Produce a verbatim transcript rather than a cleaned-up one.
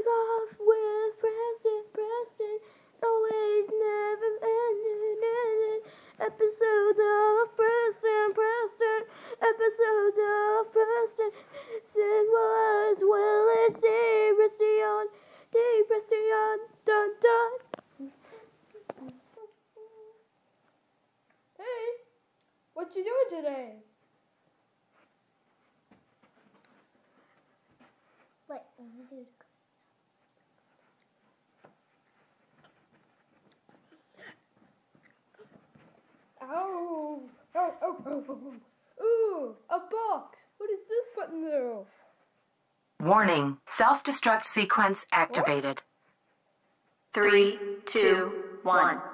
off with Preston, Preston, always never ending, ending. Episodes of Preston, Preston, episodes of Preston. Sin was, well, it's DPresteon, DPresteon, dun dun. Hey, what you doing today? Wait, Ow! Oh, oh, oh, oh, oh. Ooh, a box! What is this button do? Warning, self-destruct sequence activated. Three, two, one.